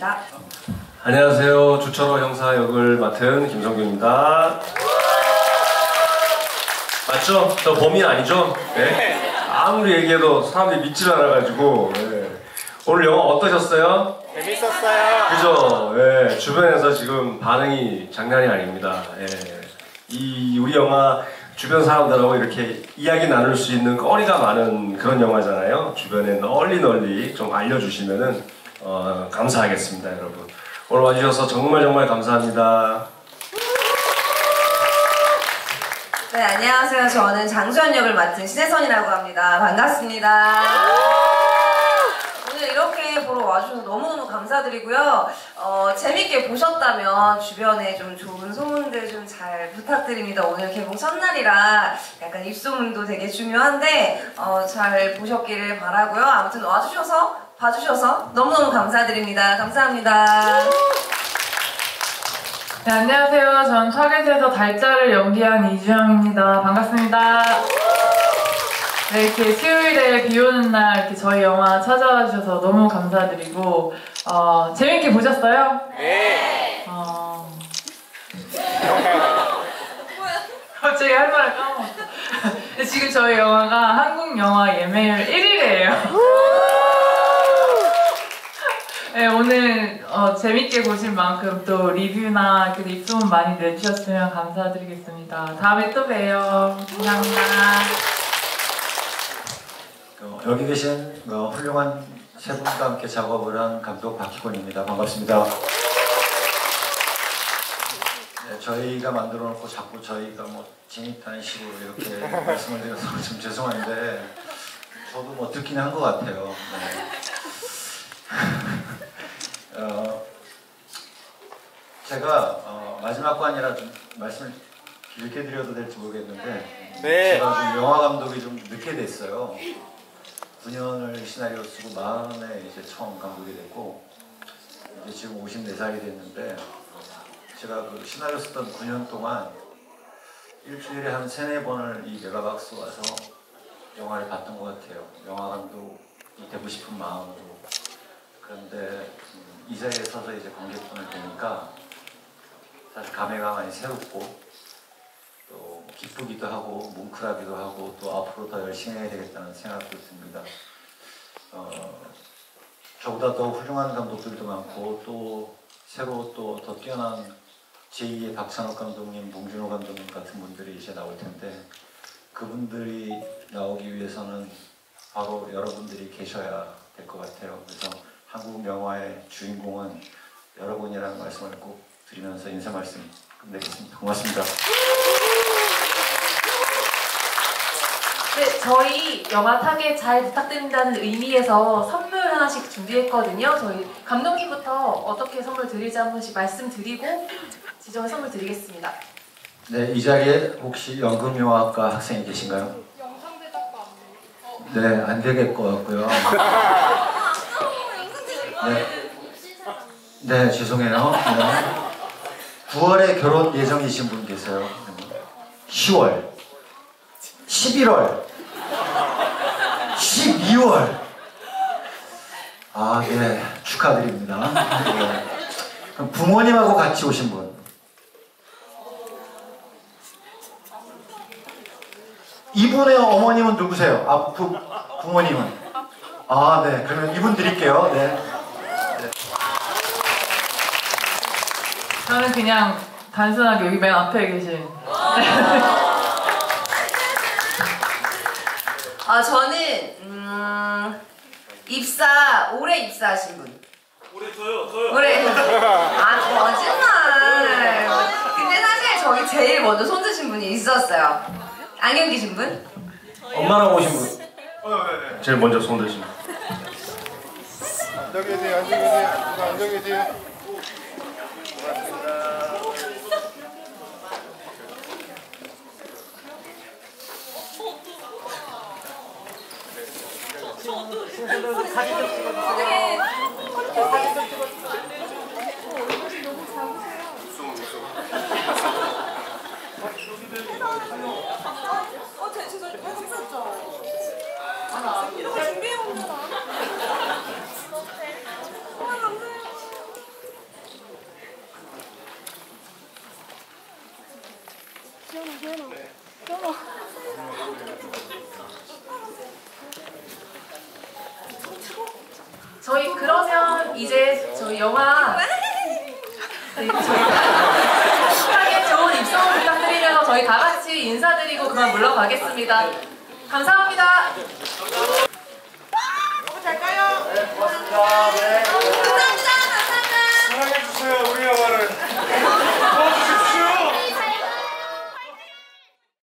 반갑습니다. 안녕하세요. 주철호 형사 역을 맡은 김성규입니다. 맞죠? 저 범인 아니죠? 네? 아무리 얘기해도 사람들이 믿질 않아가지고. 네. 오늘 영화 어떠셨어요? 재밌었어요. 그죠? 네. 주변에서 지금 반응이 장난이 아닙니다. 네. 우리 영화 주변 사람들하고 이렇게 이야기 나눌 수 있는 거리가 많은 그런 영화잖아요. 주변에 널리 좀 알려주시면은 감사하겠습니다, 여러분. 오늘 와주셔서 정말 감사합니다. 네, 안녕하세요. 저는 장수연 역을 맡은 신혜선이라고 합니다. 반갑습니다. 오늘 이렇게 보러 와주셔서 너무너무 감사드리고요. 재밌게 보셨다면 주변에 좀 좋은 소문들 좀 잘 부탁드립니다. 오늘 개봉 첫날이라 약간 입소문도 되게 중요한데 잘 보셨기를 바라고요. 아무튼 봐주셔서 너무너무 감사드립니다. 감사합니다. 네, 안녕하세요. 전 타겟에서 달짜를 연기한 이주영입니다. 반갑습니다. 네, 이렇게 수요일에 비 오는 날 이렇게 저희 영화 찾아와 주셔서 너무 감사드리고 재밌게 보셨어요? 네. 갑자기 할 말을 까먹었어. 지금 저희 영화가 한국 영화 예매율 1위래요. 네, 오늘 재밌게 보신 만큼 또 리뷰나 입소문 많이 내주셨으면 감사드리겠습니다. 다음에 또 봬요. 감사합니다. 여기 계신 훌륭한 세 분과 함께 작업을 한 감독 박희권입니다. 반갑습니다. 네, 저희가 만들어 놓고 자꾸 저희가 재밌다는 식으로 이렇게 말씀을 드려서 좀 죄송한데 저도 듣긴 한 것 같아요. 네. 제가 마지막 관이라 좀 말씀을 길게 드려도 될지 모르겠는데 네. 제가 좀 영화 감독이 좀 늦게 됐어요. 9년을 시나리오 쓰고 40에 이제 처음 감독이 됐고 이제 지금 54살이 됐는데 제가 그 시나리오 쓰던 9년 동안 일주일에 한 3-4번을 이 메가박스 와서 영화를 봤던 것 같아요. 영화 감독이 되고 싶은 마음으로. 그런데 이 자리에 서서 이제 관객분을 보니까 사실 감회가 많이 새롭고 또 기쁘기도 하고 뭉클하기도 하고 또 앞으로 더 열심히 해야 되겠다는 생각도 듭니다. 저보다 더 훌륭한 감독들도 많고 또 새로 또 더 뛰어난 제2의 박찬욱 감독님, 봉준호 감독님 같은 분들이 이제 나올 텐데 그분들이 나오기 위해서는 바로 여러분들이 계셔야 될 것 같아요. 그래서 한국 영화의 주인공은 여러분이라는 말씀을 꼭 드리면서 인사 말씀 끝내겠습니다. 고맙습니다. 네, 저희 영화 타겟 잘 부탁드린다는 의미에서 선물 하나씩 준비했거든요. 저희 감독님부터 어떻게 선물 드릴지 한 번씩 말씀드리고 지정해 선물 드리겠습니다. 네, 이 자리에 혹시 연극영화학과 학생이 계신가요? 네, 안 되겠 것 같고요. 네, 죄송해요. 네. 9월에 결혼 예정이신 분 계세요. 10월, 11월, 12월. 아, 네, 축하드립니다. 네. 그럼 부모님하고 같이 오신 분. 이분의 어머님은 누구세요? 부모님은? 아, 네, 그러면 이분 드릴게요. 네. 저는 그냥 단순하게 여기 맨 앞에 계신 저는 올해 입사하신 분. 저요. 올해 거짓말. 근데 사실 저기 제일 먼저 손 드신 분이 있었어요. 안경 끼신 분? 엄마랑 오신 분. 제일 먼저 손 드신 분. 앉아 계세요. 이렇게 준비해온 거다. 저희 그러면 이제 저희 영화 네, 타겟 좋은 입소문 부탁드리면서 저희 다 같이 인사드리고 그만 물러가겠습니다. 감사합니다. 네, 고맙습니다. 네.